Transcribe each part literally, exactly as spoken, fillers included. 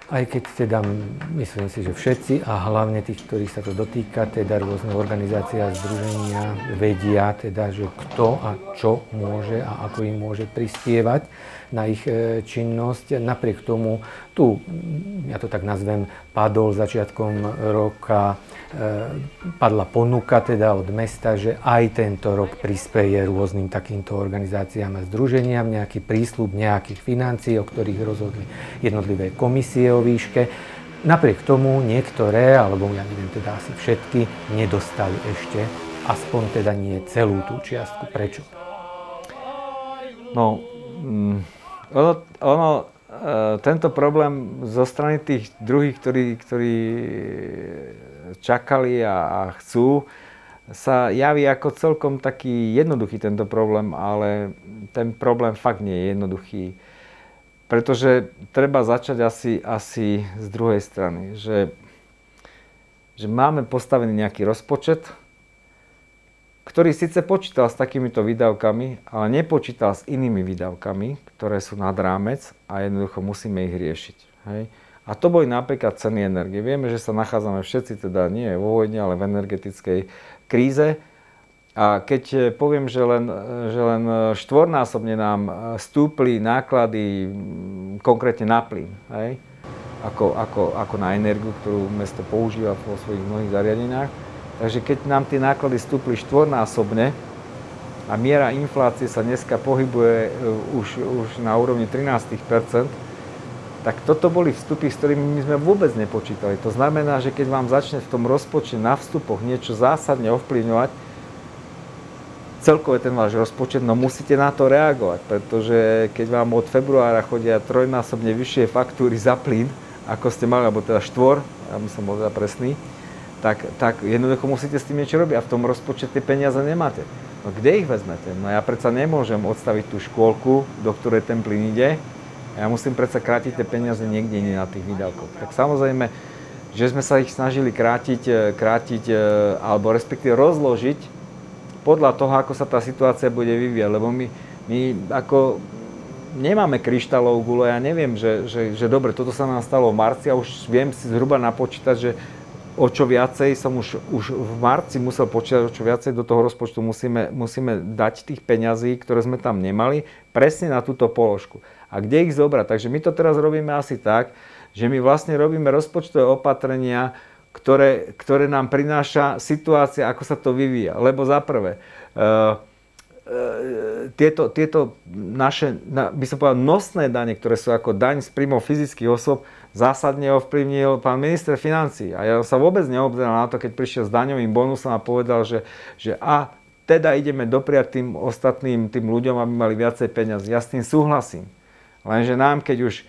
Aj keď teda myslím si, že všetci a hlavne tých, ktorých sa to dotýka, teda rôzne organizácie a združenia vedia, teda, že kto a čo môže a ako im môže prispievať na ich činnosť. Napriek tomu tu, ja to tak nazvem, padol začiatkom roka, padla ponuka teda od mesta, že aj tento rok prispeje rôznym takýmto organizáciám a združeniam nejaký prísľub nejakých financií, o ktorých rozhodli jednotlivé komisie o výške. Napriek tomu niektoré, alebo ja neviem teda asi všetky, nedostali ešte, aspoň teda nie celú tú čiastku. Prečo? No, ono, ono tento problém zo strany tých druhých, ktorí, ktorí čakali a, a chcú, sa javí ako celkom taký jednoduchý tento problém, ale ten problém fakt nie je jednoduchý. Pretože treba začať asi, asi z druhej strany, že, že máme postavený nejaký rozpočet, ktorý síce počítal s takýmito výdavkami, ale nepočítal s inými výdavkami, ktoré sú nad rámec a jednoducho musíme ich riešiť. Hej? A to boli napríklad ceny energie. Vieme, že sa nachádzame všetci, teda nie vo vojne, ale v energetickej kríze. A keď poviem, že len, že len štvornásobne nám stúpli náklady konkrétne na plyn, hej? Ako, ako, ako na energiu, ktorú mesto používa vo svojich mnohých zariadeniach. Takže keď nám tie náklady stúpli štvornásobne a miera inflácie sa dneska pohybuje už, už na úrovni trinásť percent, tak toto boli vstupy, s ktorými my sme vôbec nepočítali. To znamená, že keď vám začne v tom rozpočte na vstupoch niečo zásadne ovplyvňovať, celkové ten váš rozpočet, no musíte na to reagovať, pretože keď vám od februára chodia trojnásobne vyššie faktúry za plyn, ako ste mali, alebo teda štvor, ja by som bol teda presný, tak, tak jednoducho musíte s tým niečo robiť a v tom rozpočte tie peniaze nemáte. No kde ich vezmete? No ja predsa nemôžem odstaviť tú škôlku, do ktorej ten plyn ide. Ja musím predsa krátiť tie peniaze niekde iné na tých výdavkoch. Tak samozrejme, že sme sa ich snažili krátiť, krátiť alebo respektíve rozložiť podľa toho, ako sa tá situácia bude vyvíjať. Lebo my, my ako nemáme kryštálovú guľu, ja neviem, že, že, že dobre, toto sa nám stalo v marci a už viem si zhruba napočítať, že o čo viacej som už, už v marci musel počítať, o čo viacej do toho rozpočtu musíme, musíme dať tých peňazí, ktoré sme tam nemali, presne na túto položku. A kde ich zobrať? Takže my to teraz robíme asi tak, že my vlastne robíme rozpočtové opatrenia, ktoré, ktoré nám prináša situácia, ako sa to vyvíja. Lebo za prvé, uh, Tieto, tieto naše, by som povedal, nosné dane, ktoré sú ako daň z príjmov fyzických osôb, zásadne ovplyvnil pán minister financií. A ja sa vôbec neobzeral na to, keď prišiel s daňovým bonusom a povedal, že, že a teda ideme dopriať tým ostatným tým ľuďom, aby mali viacej peniazy. Ja s tým súhlasím. Lenže nám, keď už e,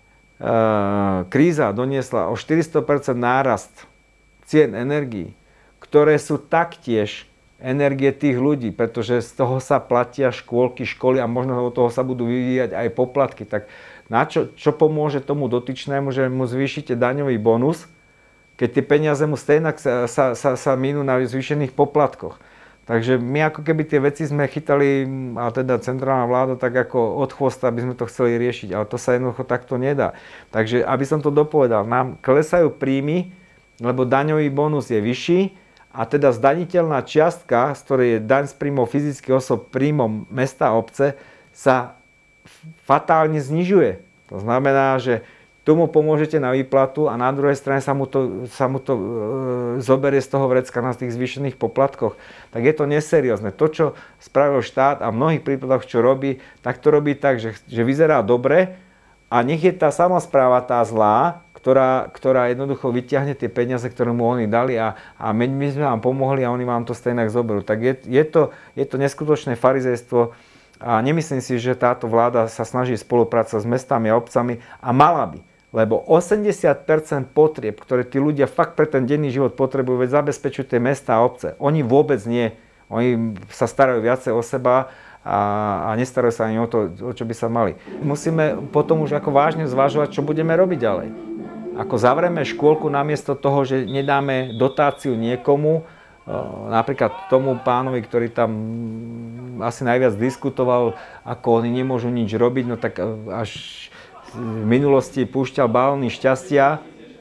kríza doniesla o štyristo percent nárast cien energií, ktoré sú taktiež energie tých ľudí, pretože z toho sa platia škôlky, školy a možno od toho sa budú vyvíjať aj poplatky. Tak na čo, čo pomôže tomu dotyčnému, že mu zvýšite daňový bonus, keď tie peniaze mu stejnak sa, sa, sa, sa minú na zvýšených poplatkoch. Takže my ako keby tie veci sme chytali, a teda centrálna vláda tak ako od chvosta, aby sme to chceli riešiť, ale to sa jednoducho takto nedá. Takže aby som to dopovedal, nám klesajú príjmy, lebo daňový bonus je vyšší, a teda zdaniteľná čiastka, z ktorej je daň z príjmov fyzických osôb príjmom mesta a obce, sa fatálne znižuje. To znamená, že tomu pomôžete na výplatu a na druhej strane sa mu to, sa mu to e, zoberie z toho vrecka na tých zvýšených poplatkoch. Tak je to neseriózne. To, čo spravil štát a v mnohých prípadoch, čo robí, tak to robí tak, že, že vyzerá dobre a nech je tá samospráva tá zlá, Ktorá, ktorá jednoducho vyťahne tie peniaze, ktoré mu oni dali a, a my, my sme vám pomohli a oni vám to stejnak zoberú. Tak je, je, to, je to neskutočné farizejstvo a nemyslím si, že táto vláda sa snaží spolupracovať s mestami a obcami a mala by. Lebo osemdesiat percent potrieb, ktoré tí ľudia fakt pre ten denný život potrebujú, veď zabezpečujú tie mestá a obce. Oni vôbec nie. Oni sa starajú viacej o seba a, a nestarajú sa ani o to, o čo by sa mali. Musíme potom už ako vážne zvažovať, čo budeme robiť ďalej. Ako zavrieme škôlku namiesto toho, že nedáme dotáciu niekomu, napríklad tomu pánovi, ktorý tam asi najviac diskutoval, ako oni nemôžu nič robiť, no tak až v minulosti púšťal balóny šťastia,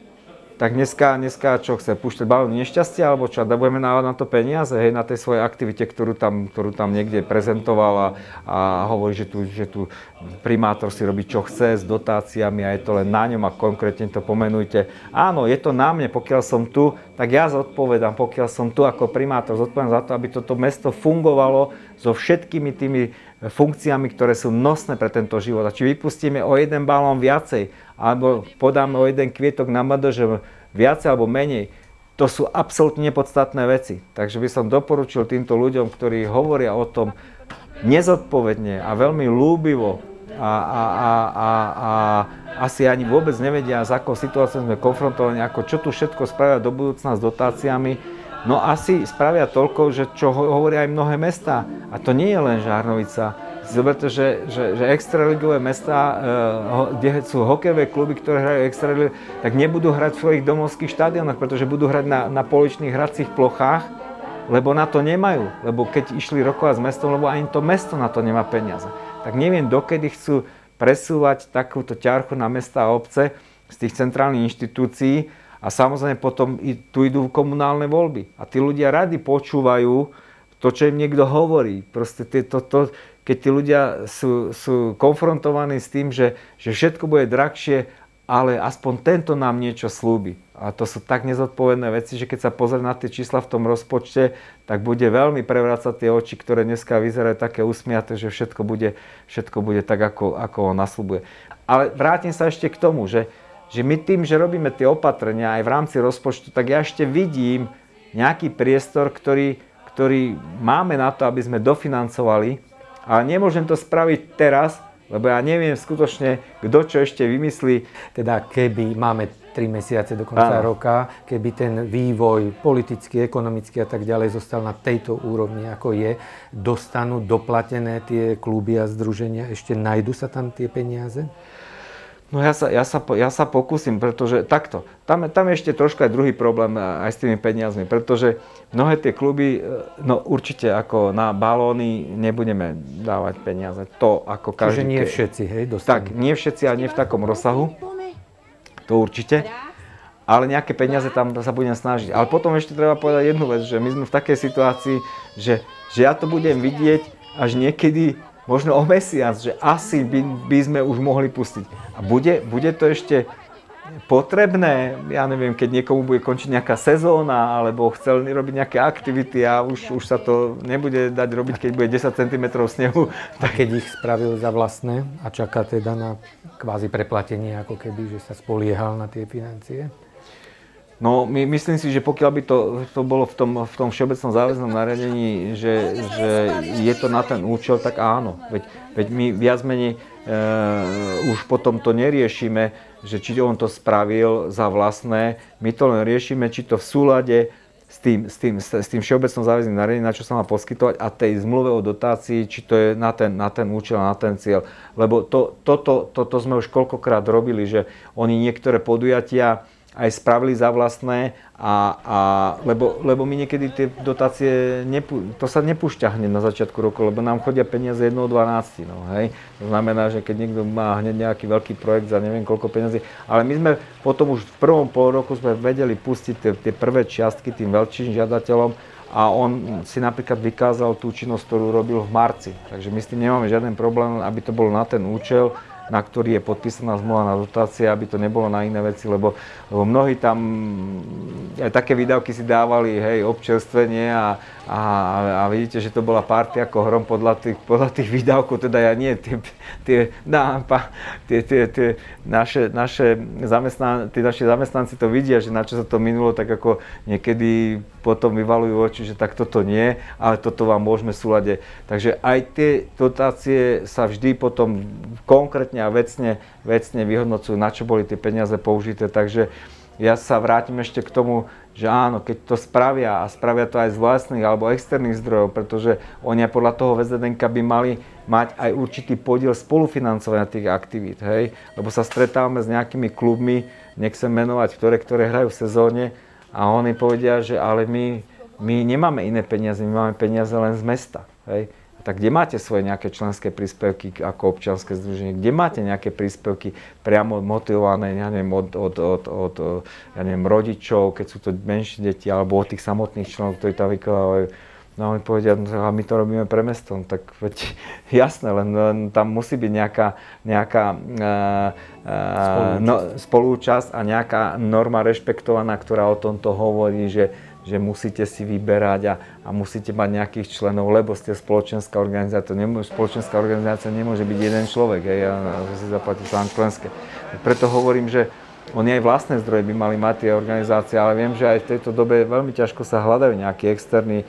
tak dneska, dneska čo chce, púšťať balóny nešťastia, alebo čo, a budeme dávať na to peniaze, hej, na tej svojej aktivite, ktorú tam, ktorú tam niekde prezentoval a, a hovorí, že tu, že tu primátor si robí čo chce s dotáciami a je to len na ňom a konkrétne to pomenujte. Áno, je to na mne, pokiaľ som tu, tak ja zodpovedám, pokiaľ som tu ako primátor, zodpovedám za to, aby toto mesto fungovalo so všetkými tými funkciami, ktoré sú nosné pre tento život. A či vypustíme o jeden balón viacej, alebo podáme o jeden kvietok na em dé, že viacej alebo menej, to sú absolútne nepodstatné veci. Takže by som doporučil týmto ľuďom, ktorí hovoria o tom nezodpovedne a veľmi ľúbivo a, a, a, a, a asi ani vôbec nevedia, s akou situáciou sme konfrontovaní, ako čo tu všetko spravia do budúcna s dotáciami, no asi spravia toľko, že čo hovoria aj mnohé mestá. A to nie je len Žarnovica. Zoberte, že, že, že extraligové mestá, kde sú hokejové kluby, ktoré hrajú extraligu, tak nebudú hrať v svojich domovských štadiónoch, pretože budú hrať na, na pouličných hracích plochách, lebo na to nemajú. Lebo keď išli rokovať s mestom, lebo ani to mesto na to nemá peniaze. Tak neviem, dokedy chcú presúvať takúto ťarchu na mestá a obce z tých centrálnych inštitúcií a samozrejme potom i tu idú komunálne voľby. A tí ľudia radi počúvajú to, čo im niekto hovorí. Proste to, to, keď tí ľudia sú, sú konfrontovaní s tým, že, že všetko bude drahšie, ale aspoň tento nám niečo slúbi. A to sú tak nezodpovedné veci, že keď sa pozrie na tie čísla v tom rozpočte, tak bude veľmi prevrácať tie oči, ktoré dneska vyzerajú také usmiaté, že všetko bude, všetko bude tak, ako, ako on nasľubuje. Ale vrátim sa ešte k tomu, že, že my tým, že robíme tie opatrenia aj v rámci rozpočtu, tak ja ešte vidím nejaký priestor, ktorý, ktorý máme na to, aby sme dofinancovali. Ale nemôžem to spraviť teraz, lebo ja neviem skutočne, kto čo ešte vymyslí. Teda keby máme tri mesiace do konca Áno. roka, keby ten vývoj politický, ekonomický a tak ďalej zostal na tejto úrovni, ako je, dostanú doplatené tie kluby a združenia, ešte nájdu sa tam tie peniaze? No ja sa, ja sa, ja sa pokúsim, pretože takto, tam, tam je ešte troška aj druhý problém aj s tými peniazmi, pretože mnohé tie kluby, no určite ako na balóny nebudeme dávať peniaze, to ako každý... Čiže nie všetci, hej, dostanú. Tak, nie všetci a nie v takom rozsahu, to určite, ale nejaké peniaze tam sa budem snažiť. Ale potom ešte treba povedať jednu vec, že my sme v takej situácii, že, že ja to budem vidieť až niekedy možno o mesiac, že asi by, by sme už mohli pustiť. A bude, bude to ešte potrebné, ja neviem, keď niekomu bude končiť nejaká sezóna, alebo chcel robiť nejaké aktivity a už, už sa to nebude dať robiť, keď bude desať centimetrov snehu. A keď ich spravil za vlastné a čaká teda na kvázi preplatenie, ako keby, že sa spoliehal na tie financie? No, my, myslím si, že pokiaľ by to, to bolo v tom, v tom všeobecnom záväznom nariadení, že, že je to na ten účel, tak áno. Veď, veď my viac menej e, už potom to neriešime, že či on to spravil za vlastné. My to len riešime, či to v súlade s tým, s tým, s tým všeobecnom záväzným nariadením, na čo sa má poskytovať, a tej zmluve o dotácii, či to je na ten, na ten účel, na ten cieľ. Lebo to, toto, toto sme už koľkokrát robili, že oni niektoré podujatia aj spravili za vlastné, a, a, lebo, lebo my niekedy tie dotácie, nepu, to sa nepúšťa hneď na začiatku roku, lebo nám chodia peniaze jednou dvanácti. No, hej. To znamená, že keď niekto má hneď nejaký veľký projekt za neviem koľko peniazí, ale my sme potom už v prvom pol roku sme vedeli pustiť tie, tie prvé čiastky tým veľkým žiadateľom a on si napríklad vykázal tú činnosť, ktorú robil v marci. Takže my s tým nemáme žiaden problém, aby to bolo na ten účel, na ktorý je podpísaná zmluva na dotácie, aby to nebolo na iné veci, lebo, lebo mnohí tam aj také výdavky si dávali, hej, občerstvenie a, a, a vidíte, že to bola party ako hrom podľa tých, podľa tých výdavkov, teda ja nie, tie, tie, na, pa, tie, tie, tie naše, naše zamestnan, tí naši zamestnanci to vidia, že na čo sa to minulo, tak ako niekedy potom vyvalujú oči, že tak toto nie, ale toto vám môžeme v súlade. Takže aj tie dotácie sa vždy potom konkrétne a vecne, vecne vyhodnocujú, na čo boli tie peniaze použité. Takže ja sa vrátim ešte k tomu, že áno, keď to spravia a spravia to aj z vlastných alebo externých zdrojov, pretože oni podľa toho vé zet en ká by mali mať aj určitý podiel spolufinancovania tých aktivít, hej? Lebo sa stretávame s nejakými klubmi, nechcem menovať, ktoré, ktoré hrajú v sezóne, a oni povedia, že ale my, my nemáme iné peniaze, my máme peniaze len z mesta, hej? Tak kde máte svoje nejaké členské príspevky ako občianske združenie? Kde máte nejaké príspevky priamo motivované, ja neviem, od, od, od, od ja neviem, rodičov, keď sú to menšie deti, alebo od tých samotných členov, ktorí tam vykonávajú? No oni povedia, no, a my to robíme pre mesto. No, tak veď jasné, len, len tam musí byť nejaká, nejaká uh, uh, no, spolúčasť a nejaká norma rešpektovaná, ktorá o tomto hovorí, že že musíte si vyberať a, a musíte mať nejakých členov, lebo ste spoločenská organizácia. Nemôže, spoločenská organizácia nemôže byť jeden človek, hej, a, a si zaplatí sám členské. Preto hovorím, že oni aj vlastné zdroje by mali mať tie organizácie, ale viem, že aj v tejto dobe veľmi ťažko sa hľadajú nejaké, externí,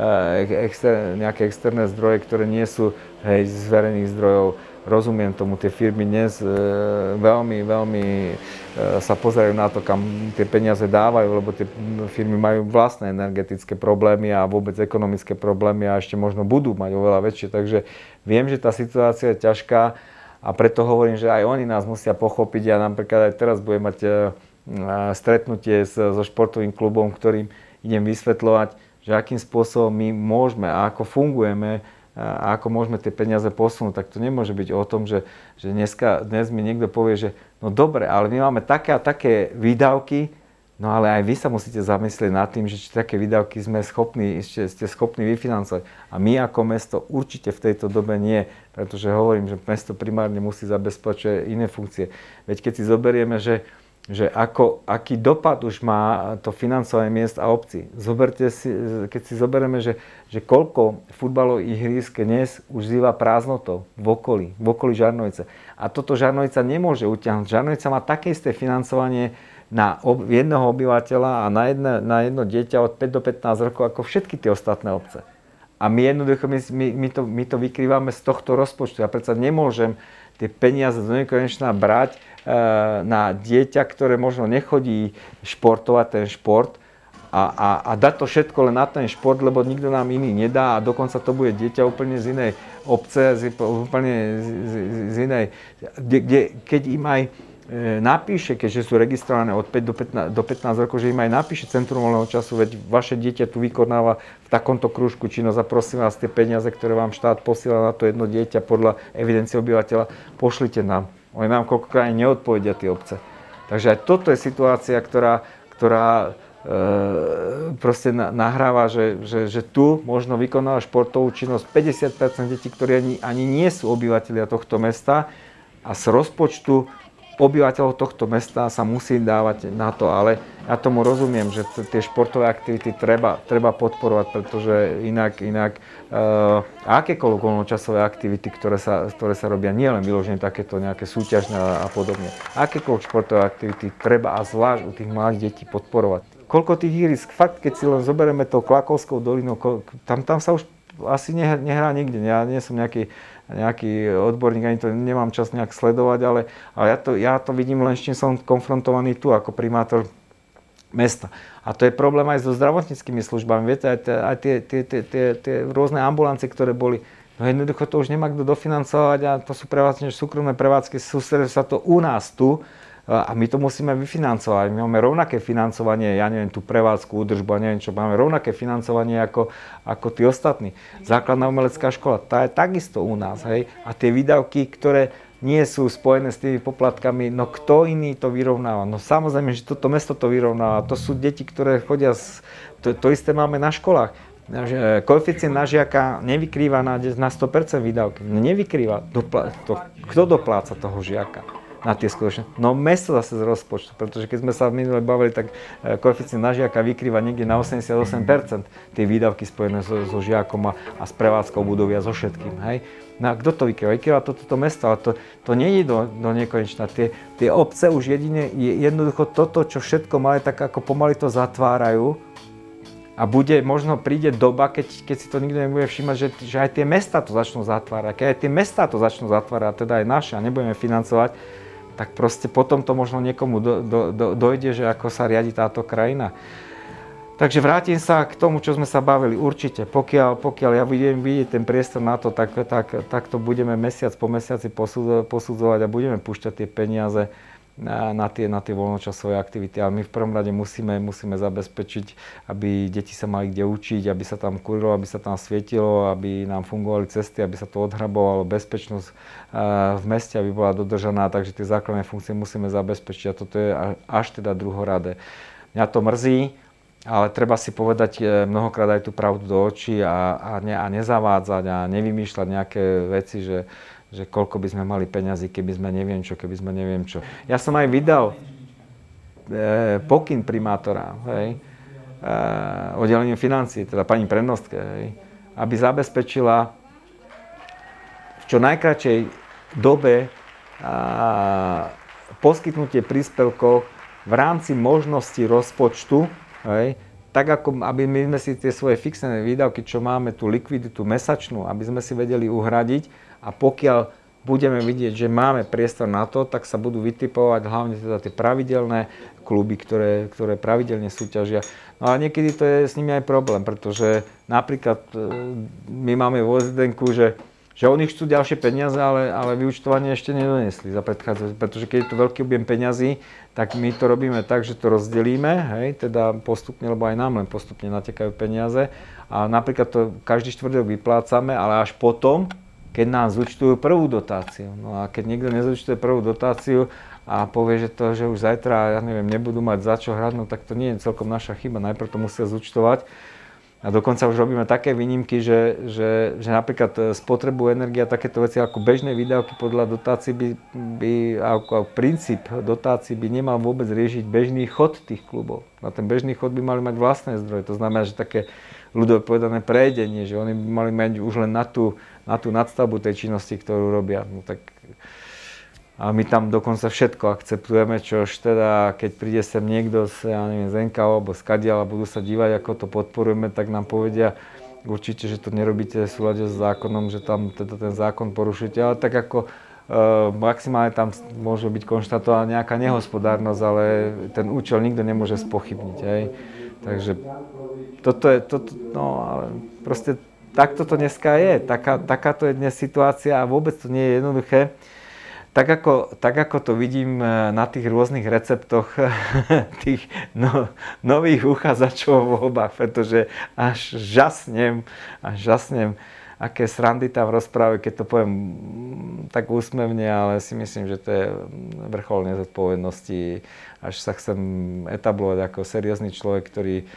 exter, nejaké externé zdroje, ktoré nie sú, hej, z verejných zdrojov. Rozumiem tomu, tie firmy dnes e, veľmi, veľmi e, sa pozerajú na to, kam tie peniaze dávajú, lebo tie firmy majú vlastné energetické problémy a vôbec ekonomické problémy a ešte možno budú mať oveľa väčšie. Takže viem, že tá situácia je ťažká a preto hovorím, že aj oni nás musia pochopiť. Ja napríklad aj teraz budem mať e, stretnutie s, so športovým klubom, ktorým idem vysvetľovať, že akým spôsobom my môžeme a ako fungujeme a ako môžeme tie peniaze posunúť, tak to nemôže byť o tom, že, že dneska, dnes mi niekto povie, že no dobre, ale my máme také a také výdavky, no ale aj vy sa musíte zamyslieť nad tým, že či také výdavky sme schopní, ešte ste schopní vyfinancovať. A my ako mesto určite v tejto dobe nie, pretože hovorím, že mesto primárne musí zabezpečiť iné funkcie. Veď keď si zoberieme, že že ako, aký dopad už má to financovanie miest a obcí. Zoberte si, keď si zoberieme, že, že koľko futbalových ihrísk dnes už zýva prázdnotou v okolí, v okolí Žarnovice. A toto Žarnovica nemôže utiahnuť. Žarnovica má také isté financovanie na ob, jedného obyvateľa a na jedno, na jedno dieťa od päť do pätnásť rokov ako všetky tie ostatné obce. A my jednoducho, my, my, my, to, my to vykrývame z tohto rozpočtu. Ja predsa nemôžem tie peniaze do nekonečna brať e, na dieťa, ktoré možno nechodí športovať ten šport a, a, a dať to všetko len na ten šport, lebo nikto nám iný nedá a dokonca to bude dieťa úplne z inej obce, z, úplne z, z, z inej, kde, kde, keď im aj napíše, keďže sú registrované od päť do pätnásť rokov, že im aj napíše Centrum voľného času, veď vaše dieťa tu vykonáva v takomto krúžku činnosť a prosím vás, tie peniaze, ktoré vám štát posiela na to jedno dieťa podľa evidencie obyvateľa, pošlite nám. Oni nám koľkokrát neodpovedia tie obce. Takže aj toto je situácia, ktorá, ktorá e, proste na, nahráva, že, že, že tu možno vykonáva športovú činnosť päťdesiat percent detí, ktorí ani, ani nie sú obyvateľia tohto mesta a z rozpočtu obyvateľov tohto mesta sa musí dávať na to, ale ja tomu rozumiem, že t- tie športové aktivity treba, treba podporovať, pretože inak, inak uh, akékoľvek voľnočasové aktivity, ktoré sa, ktoré sa robia, nie len vyložené takéto nejaké súťažné a, a podobne, akékoľvek športové aktivity treba a zvlášť u tých malých detí podporovať. Koľko tých ihrisk, fakt, keď si len zoberieme tou Klakovskou dolinou, tam, tam sa už asi nehrá, nehrá nikde, ja nie som nejaký nejaký odborník, ani to nemám čas nejak sledovať, ale, ale ja, to, ja to vidím len, s čím som konfrontovaný tu ako primátor mesta. A to je problém aj so zdravotníckymi službami. Viete, aj, tie, aj tie, tie, tie, tie, tie rôzne ambulancie, ktoré boli, no jednoducho to už nemá kto dofinancovať a to sú prevádzky, súkromné prevádzky, sústredí sa to u nás tu, a my to musíme vyfinancovať. My máme rovnaké financovanie, ja neviem, tú prevádzku, údržbu a neviem čo, máme rovnaké financovanie ako, ako tí ostatní. Základná umelecká škola, tá je takisto u nás, hej. A tie výdavky, ktoré nie sú spojené s tými poplatkami, no kto iný to vyrovnáva? No samozrejme, že toto mesto to vyrovnáva. To sú deti, ktoré chodia, z, to, to isté máme na školách. Koeficient na žiaka nevykrýva na, na sto percent výdavky. No nevykrýva. Dopla, to, kto dopláca toho žiaka na tie skutočné? No mesto zase z rozpočtu, pretože keď sme sa minule bavili, tak koeficient na žiaka vykrýva niekde na osemdesiatosem percent tie výdavky spojené so, so žiakom a, a s prevádzkou budovy a so všetkým. Hej? No a kto to vykrýva? Vykrýva to toto mesto, ale to, to nie je do, do nekonečna. Tie, tie obce už jedine, jednoducho toto, čo všetko mali, tak ako pomaly to zatvárajú. A bude, možno príde doba, keď, keď si to nikto nebude všímať, že, že aj tie mestá to začnú zatvárať. Keď aj tie mestá to začnú zatvárať, teda aj naše, a nebudeme financovať, tak proste potom to možno niekomu do, do, do, dojde, že ako sa riadi táto krajina. Takže vrátim sa k tomu, čo sme sa bavili. Určite, pokiaľ, pokiaľ ja budem vidieť ten priestor na to, tak, tak, tak to budeme mesiac po mesiaci posudzovať a budeme púšťať tie peniaze na, na, tie, na tie voľnočasové aktivity. Ale my v prvom rade musíme, musíme zabezpečiť, aby deti sa mali kde učiť, aby sa tam kurilo, aby sa tam svietilo, aby nám fungovali cesty, aby sa to odhrabovalo, bezpečnosť v meste, aby bola dodržaná, takže tie základné funkcie musíme zabezpečiť a toto je až teda druhoradé. Mňa to mrzí, ale treba si povedať mnohokrát aj tú pravdu do očí a, a, ne, a nezavádzať a nevymýšľať nejaké veci, že že koľko by sme mali peňazí, keby sme neviem čo, keby sme neviem čo. Ja som aj vydal e, pokyn primátora, hej, e, oddeleniu financií, teda pani prednostke, hej, aby zabezpečila v čo najkratšej dobe a, poskytnutie príspevkov v rámci možnosti rozpočtu, hej, tak ako aby my sme si tie svoje fixné výdavky, čo máme, tú likviditu mesačnú, aby sme si vedeli uhradiť. A pokiaľ budeme vidieť, že máme priestor na to, tak sa budú vytipovať hlavne teda tie pravidelné kluby, ktoré, ktoré pravidelne súťažia. No a niekedy to je s nimi aj problém, pretože napríklad my máme vo es dé enku, že, že oni chcú ďalšie peniaze, ale, ale vyúčtovanie ešte nedonesli za predchádzajúce, pretože keď je to veľký objem peňazí, tak my to robíme tak, že to rozdelíme, hej, teda postupne, lebo aj nám len postupne natekajú peniaze. A napríklad to každý štvrtok vyplácame, ale až potom, keď nám zúčtujú prvú dotáciu. No a keď niekto nezúčtuje prvú dotáciu a povie, že to, že už zajtra, ja neviem, nebudú mať za čo hrať, no tak to nie je celkom naša chyba. Najprv to musia zúčtovať. A dokonca už robíme také výnimky, že, že, že napríklad spotrebu energie a takéto veci ako bežné výdavky podľa dotácií by, by ako, ako princíp dotácií by nemal vôbec riešiť bežný chod tých klubov. Na ten bežný chod by mali mať vlastné zdroje. To znamená, že také ľudové povedané prejedenie, že oni by mali mať už len na tú, na tú nadstavbu tej činnosti, ktorú robia. No tak, a my tam dokonca všetko akceptujeme, čož teda, keď príde sem niekto z, ja neviem, z en ká ó alebo z kadiaľ a budú sa dívať, ako to podporujeme, tak nám povedia určite, že to nerobíte v súlade s zákonom, že tam teda ten zákon porušujete, ale tak ako e, maximálne tam môže byť konštatovaná nejaká nehospodárnosť, ale ten účel nikto nemôže spochybniť. Hej. Takže toto je, toto, no ale proste takto to dneska je, taká, takáto je dnes situácia a vôbec to nie je jednoduché. Tak ako, tak ako to vidím na tých rôznych receptoch tých no, nových uchádzačov v voľbách, pretože až žasnem, až žasnem, aké srandy tam rozprávajú, keď to poviem tak úsmevne, ale si myslím, že to je vrchol nezodpovednosti, až sa chcem etablovať ako seriózny človek, ktorý e,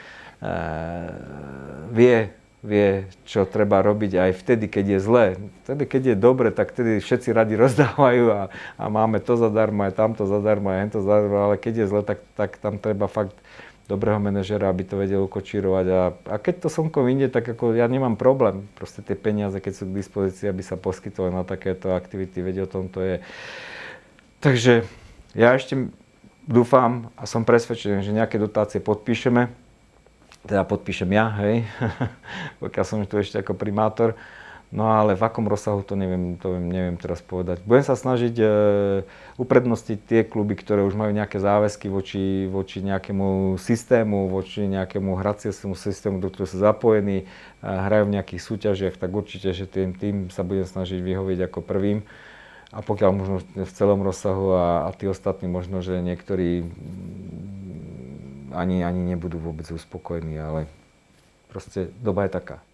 vie, vie, čo treba robiť aj vtedy, keď je zlé. Vtedy, keď je dobre, tak vtedy všetci radi rozdávajú a, a máme to zadarmo, aj tamto zadarmo, aj hento zadarmo, ale keď je zle, tak, tak tam treba fakt dobrého manažera, aby to vedel ukočírovať. A, a keď to slnko vyjde, tak ako ja nemám problém. Proste tie peniaze, keď sú k dispozícii, aby sa poskytovali na takéto aktivity, veď o tom to je. Takže ja ešte dúfam a som presvedčený, že nejaké dotácie podpíšeme. Teda podpíšem ja, hej, pokiaľ som tu ešte ako primátor, no ale v akom rozsahu to neviem, to neviem teraz povedať. Budem sa snažiť e, uprednostiť tie kluby, ktoré už majú nejaké záväzky voči, voči nejakému systému, voči nejakému hraciemu systému, do ktorého sú zapojení, a hrajú v nejakých súťažiach, tak určite, že tým, tým sa budem snažiť vyhovieť ako prvým. A pokiaľ možno v celom rozsahu a, a tí ostatní možno, že niektorí ani, ani nebudú vôbec uspokojení, ale proste doba je taká.